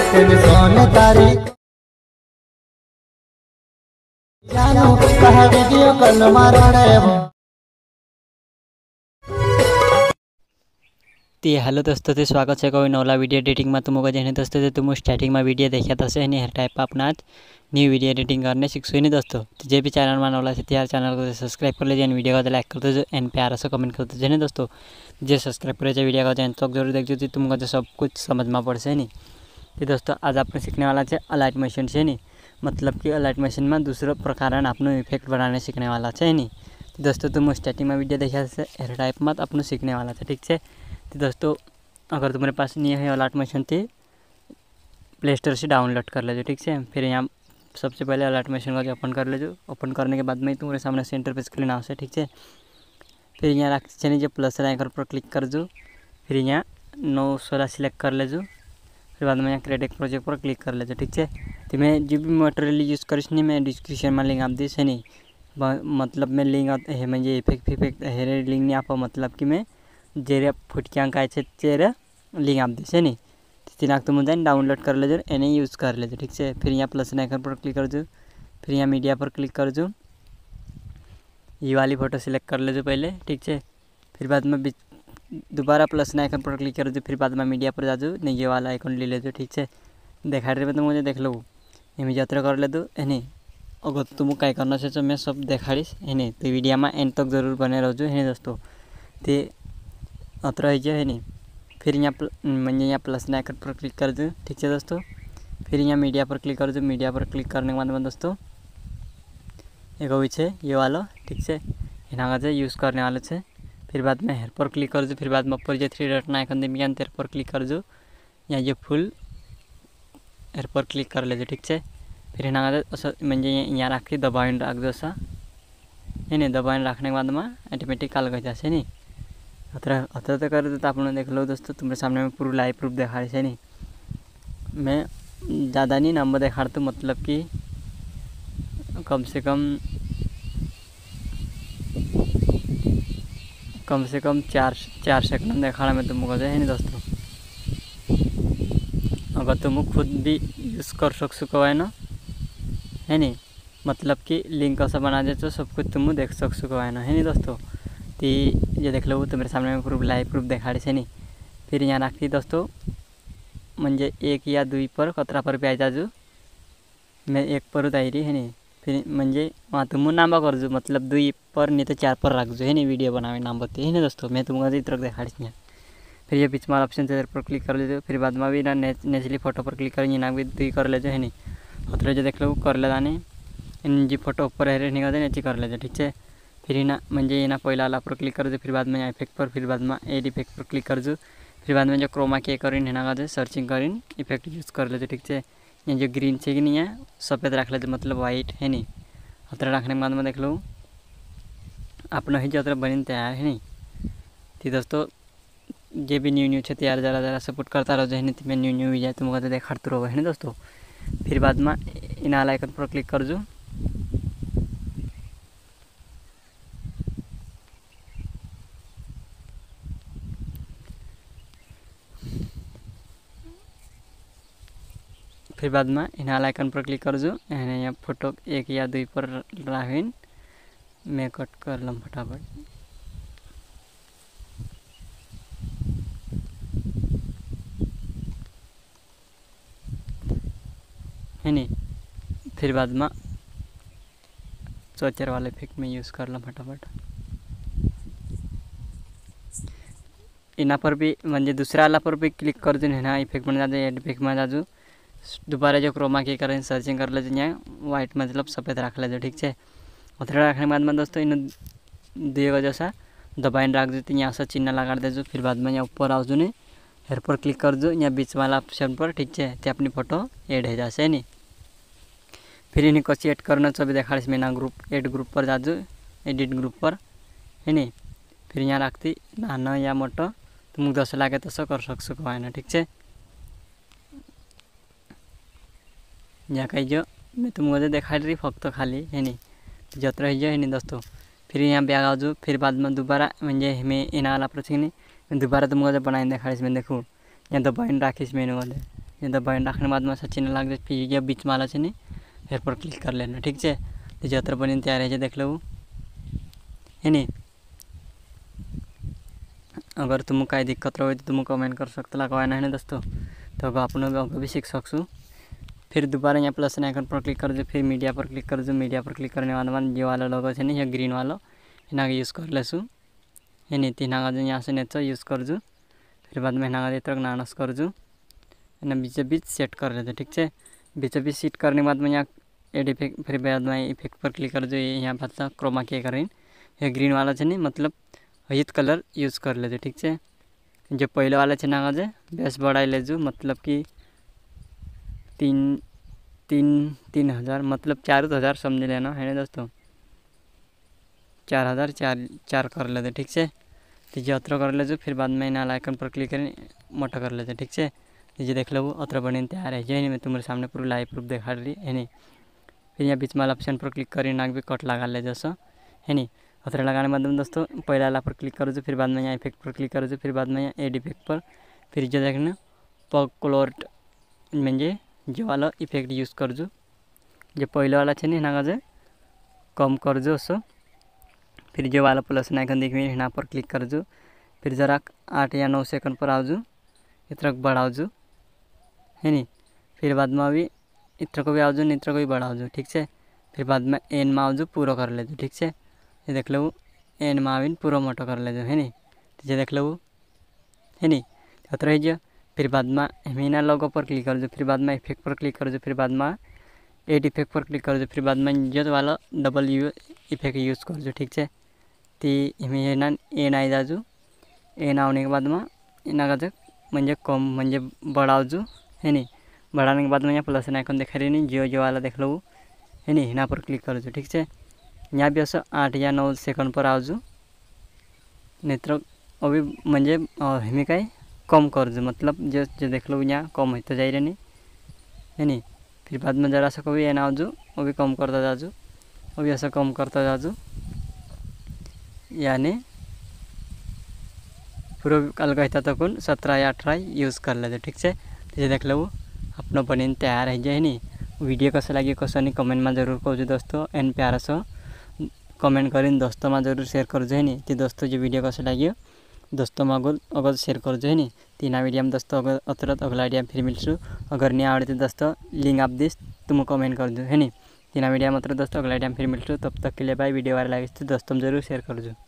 सोने तारी जानू कहा वीडियो कॉल मारणे ते हेलो दोस्तों ते स्वागत है कोई नवला वीडियो एडिटिंग में तुमको जैसे दोस्तों ते तुम स्टार्टिंग में वीडियो देखा था से हर टाइप अपना न्यू वीडियो एडिटिंग करने सीखो नहीं दोस्तों। तो जे भी चैनल में नवला से त्यार चैनल को सब्सक्राइब कर लीजिए, वीडियो को लाइक कर दो एंड प्यार से कमेंट कर दो नहीं दोस्तों। जे सब्सक्राइब करे वीडियो को एंड तक जरूर देखो तो तुमको सब कुछ समझ में पड़ से नहीं। तो दोस्तों आज आपने सीखने वाला है अलाइट मशीन से नहीं, मतलब कि अलाइट मशीन में दूसरा प्रकार आपने इफेक्ट बनाने सीखने वाला है नहीं। तो दोस्तों तुम स्टार्टिंग में वीडियो देखा से हर टाइप में आपने सीखने वाला है, ठीक है। तो दोस्तों अगर तुम्हारे पास नहीं है अलाइट मशीन तो प्ले स्टोर से डाउनलोड कर लीजिए, ठीक है। फिर यहाँ सबसे पहले अलाइट मशीन को ओपन कर लीजिए। ओपन करने के बाद में तुम्हारे सामने सेंटर पे स्क्रीन आवश्य, ठीक है। फिर यहाँ रख लीजिए प्लस आइकन पर क्लिक कर दो। फिर यहाँ 916 सिलेक्ट कर लीजिए। फिर बाद में यहाँ क्रिएट एक प्रोजेक्ट पर क्लिक कर लीजिए, ठीक है। तो मैं जो भी मटेरियल यूज़ करीश नहीं मैं डिस्क्रिप्शन में लिंक आप दी से नहीं, मतलब मैं लिंक है म्हणजे इफेक्ट हेरे लिंक नहीं आप मतलब कि मैं जेरे फुटक्यांक आए तेरे लिंक आप दी नहीं तीन तुम डाउनलोड कर लीजिए एने यूज़ कर लीजिए, ठीक है। फिर यहाँ प्लस आइकन पर क्लिक कर दो। फिर यहाँ मीडिया पर क्लिक कर दो, ये वाली फ़ोटो सिलेक्ट कर लीजिए पहले, ठीक है। फिर बाद में दोबारा प्लस आइकन पर क्लिक कर दो। फिर बाद में मीडिया पर जा दो, नहीं ये वाला आइकन ले लीजिए, ठीक है। देखा रहे तो मुझे देख लो ये यात्रा कर ले दो है। अगर तुम क्या करना चाहिए मैं सब देखाड़ीश है, तो वीडियो में एंड तक जरूर बने रहो है दोस्तों। तो अत्र है नहीं। फिर यहाँ म्हणजे यहाँ प्लस आइकन पर क्लिक कर दो, ठीक है दोस्तों। फिर यहाँ मीडिया पर क्लिक कर दो। मीडिया पर क्लिक करने के बाद में दोस्तों एक है ये वाला, ठीक है, यहाँ का यूज़ करने वाले है। फिर बाद में हेयर पर क्लिक कर दो। फिर बाद में ऊपर जो 3 डॉट आइकन दें तेरे पर क्लिक कर दो, यहाँ ये फुल हेयर पर क्लिक कर लीजिए, ठीक है। फिर यहाँ का म्हणजे यहाँ रख दबाइन रख दो ऐसा है नहीं। दबाइन रखने के बाद में ऑटोमेटिक अलग हो जाए नहीं। अतर तो कर दो। तो आपने देख लो दोस्तों तुम्हारे सामने में पूरा लाइव प्रूफ देखा है नहीं। मैं ज़्यादा नहीं नंबर देखा तो मतलब कि कम से कम 4 सेकंड देखा मैं तुमको है नहीं दोस्तों। अगर तुम खुद भी यूज़ कर सको है ना है नहीं, मतलब कि लिंक कैसा बना दे तो सब कुछ तुम देख सको है ना है नहीं दोस्तों। तो ये देख लो तो मेरे सामने में प्रूफ लाइव प्रूफ देखा से नहीं। फिर यहाँ रखती दोस्तों म्हणजे 1 या 2 पर कतरा पर प्याज जाजू मैं 1 पर दायरी है नहीं। फिर म्हणजे वहाँ तुम नाम कर जो मतलब 2 पर नहीं तो 4 पर रख जो है नहीं, वीडियो बनावे नाम बते है नहीं दोस्तों। मैं तुमको इतना देखा नहीं। फिर ये बीच में ऑप्शन से पर क्लिक कर लीजिए। फिर बाद में भी ना नेचुरली फोटो पर क्लिक करेंगे ना भी 2 कर लीजिए है नहीं। अतरे जो देख लो कर ले जाने इन जी फोटो ऊपर है नहीं करते नीचे कर लीजिए, ठीक है। फिर ना म्हणजे ना पहला वाला पर क्लिक कर दो। फिर बाद में इफेक्ट पर, फिर बाद में एड इफेक्ट पर क्लिक कर दो। फिर बाद में जो क्रोमा के करीन है ना सर्चिंग करीन इफेक्ट यूज़ कर लेते, ठीक है। ये जो ग्रीन से कि नहीं है सफ़ेद रख लेते मतलब वाइट है नहीं। अतर रखने के बाद में देख लो अपना ही जो अतर बनी तैयार है नहीं। तो दोस्तों जे भी न्यू है तैयार ज़रा सपोर्ट करता रहो है नहीं। तो मैं न्यू भी जाए तुमको तो देखते रहो है नहीं दोस्तों। फिर बाद में इन आइकन पर क्लिक कर दो। फिर बाद में इन आइकन पर क्लिक कर दो। यहाँ फोटो 1 या 2 पर राखिन मैं कट कर लम फटाफट है नहीं। फिर बाद में चौचर वाले इफेक्ट में यूज़ कर लम फटाफट। इना पर भी म्हणजे दूसरा वाला पर भी क्लिक कर दो है ना, इफेक्ट में जाते एड इफेक्ट में जाजू। दोबारा जो क्रोमा की करें सर्चिंग कर लीजिए, यहाँ वाइट मतलब सफ़ेद रख लीजिए, ठीक है। उधर रखने के बाद में दोस्तों इन 2 जैसा दबाइन रख देते यहाँ से चिन्ह लगा दीजिए। फिर बाद में यहाँ ऊपर आओ जो नहीं हेयर पर क्लिक कर दो, यहाँ बीच वाला ऑप्शन पर, ठीक है। तो अपनी फोटो ऐड हो जाए नहीं। फिर इन्हें कसी ऐड करना तो भी देखा मैं ना ग्रुप एड ग्रुप पर जाजू एडिट ग्रुप पर है नहीं। फिर यहाँ रखती नाना या मोटो तुम 10 लागे तो कर सको है ना, ठीक है। यहाँ कहीं जो मैं तुमको देखा रही फक्त खाली है नहीं जत्र है नहीं दोस्तों। फिर यहाँ बैग आजू। फिर बाद में दोबारा म्हणजे मैं इना वाला पर नहीं दोबारा तुमको बनाई देखा मैं देखूँ यहाँ दबाइन राखीश मैंने ये दबाई राख्ने बाद में चिन्ह लग जाए, फिर ये बीच वाला है हेयर पर क्लिक कर लेना। ठीक है, तो जत्र बनी तैयार है देख लो है नी। अगर तुम कहीं दिक्कत रहे तो तुम कमेंट कर सकते लगवा है दोस्तों, तो अपन भी सीख सकूँ। फिर दोबारा यहाँ प्लस आइकन पर क्लिक कर दो, फिर मीडिया पर क्लिक कर दो। मीडिया पर क्लिक करने बाद जो वाला लोगो है ये ग्रीन वाला इना यूज़ कर लेसु है नी। तीन यहाँ से नेचर यूज़ कर दो, फिर बाद में ना तरह नानस कर दो, बीचे बीच सेट कर लेते। ठीक है, बीचे बीच सेट करने बाद में यहाँ एड इफेक्ट, फिर बाद में इफेक्ट पर क्लिक कर दो। यहाँ भाषा क्रोमा के करें ये ग्रीन वाला है नहीं, मतलब हित कलर यूज़ कर लेते। ठीक है, जो पहले वाला है ना बेस बढ़ाई ले जो, मतलब कि 3,000 मतलब 4,000 समझ लेना है दोस्तों, 4,000 4 कर लेते। ठीक है, तो ये अत्र कर ले, फिर बाद में ना आइकन पर क्लिक करें मोटा कर लेते। ठीक है, ये देख लो अत्र बने तैयार है नहीं। मैं तुम्हारे सामने पूरा लाइव प्रूफ दिखा रही है नहीं। फिर यहाँ बीच वाला ऑप्शन पर क्लिक करें, नाक भी कट लगा ले जैसा है नहीं। अत्र लगाने बाद में दोस्तों पहले वाला पर क्लिक कर दो, फिर बाद में यहाँ इफेक्ट पर क्लिक कर दो, फिर बाद में यहाँ एड इफेक्ट पर, फिर जो देखना पॉकलोर्ट म्हणजे जो वाला इफेक्ट यूज़ कर जो, जो पहले वाला है नहीं ना कम कर जो सो। फिर जो वाला प्लस आइकन देखिए यहाँ पर क्लिक कर जो, फिर जरा 8 या 9 सेकंड पर आओ जो, इतना बढ़ाओ जो है नी। फिर बाद में अभी इतना को भी आओ जो, इतना को भी बढ़ाओ जो। ठीक है, फिर बाद में एन में आओ जो पूरा कर ले जो। ठीक है, ये देख लो एन में आविन पूरा मोटा कर ले जो है नी। ये देख लो है नी अत्र है जो। फिर बाद में मीना लोगो पर क्लिक कर जो, फिर बाद में इफेक्ट पर क्लिक कर जो, फिर बाद में एड इफेक्ट पर क्लिक कर जो, फिर बाद में जो वाला डबल इफेक्ट यूज़ कर जो। ठीक है, ती ना एन आई जाजू, एन आने के बाद में इना का म्हणजे कम म्हणजे बढ़ाओ जो है नी। बढ़ाने के बाद में यहाँ प्लस आइकन दिखा रही नहीं, जो वाला देख लो है नी, यहाँ पर क्लिक कर जो। ठीक है, यहाँ भी ऐसा 8 या 9 सेकंड पर आओ जो, नेत्र अभी म्हणजे हमें कहीं कम कर जो, मतलब जो देख लो यहाँ कम होता जा रही है नी। फिर बाद में जरा सा कभी एन आओ जो, वो भी कम करता जा जो, वो भी ऐसा कम करता जा जो, यानी पूरा कल कहता तो कौन 17 या 18 यूज़ कर लेते। ठीक है, तो ये देख लो अपना बने तैयार है जाए नी। वीडियो कैसा लगे कसो नहीं कमेंट में जरूर कहूँ दोस्तों, एंड प्यारा सो कमेंट करें दोस्तों में जरूर शेयर कर है नी। तो दोस्तों जो वीडियो कैसा लगे दोस्तों में अगर शेयर कर है नी। तीना वीडियो में दोस्तों अगर अतरत अगला वीडियो में फिर मिलूँ। अगर नहीं आवड़े तो दोस्तों लिंक आप दिस तुम कमेंट कर दो है नी। तीना वीडियो में दोस्तों अगला वीडियो में फिर मिलूँ। तब तक के लिए भाई वीडियो वाला लगे तो दोस्तों जरूर शेयर कर दो।